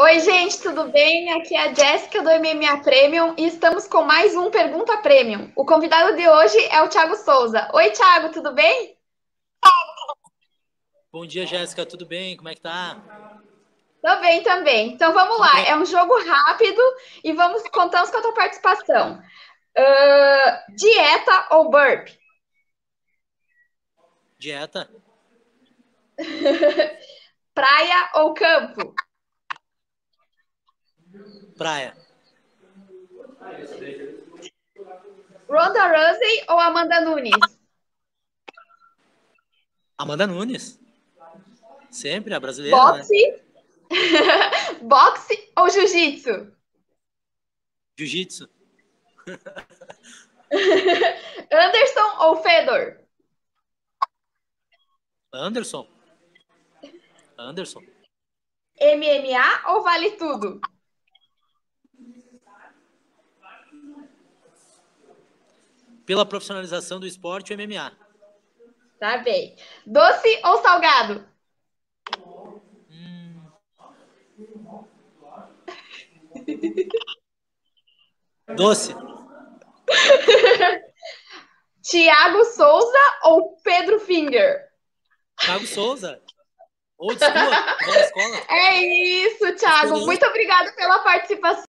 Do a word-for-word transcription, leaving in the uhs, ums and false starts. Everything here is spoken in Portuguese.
Oi, gente, tudo bem? Aqui é a Jéssica do M M A Premium e estamos com mais um Pergunta Premium. O convidado de hoje é o Thiago Souza. Oi, Thiago, tudo bem? Bom dia, Jéssica, tudo bem? Como é que tá? Tô bem também. Então vamos Tudo lá, bem. é um jogo rápido e vamos contamos com a tua participação. Ah, dieta ou burp? Dieta? Praia ou campo? Praia? Ronda Rousey ou Amanda Nunes? Amanda Nunes? Sempre, a brasileira, né? Boxe? Boxe ou jiu-jitsu? Jiu-jitsu? Anderson ou Fedor? Anderson? Anderson? M M A ou vale tudo? Pela profissionalização do esporte, o M M A. Tá bem. Doce ou salgado? Hum, doce? Tiago Souza ou Pedro Finger? Thiago Souza? Old school? Velha escola? É isso, Thiago. Experiência. Muito obrigada pela participação.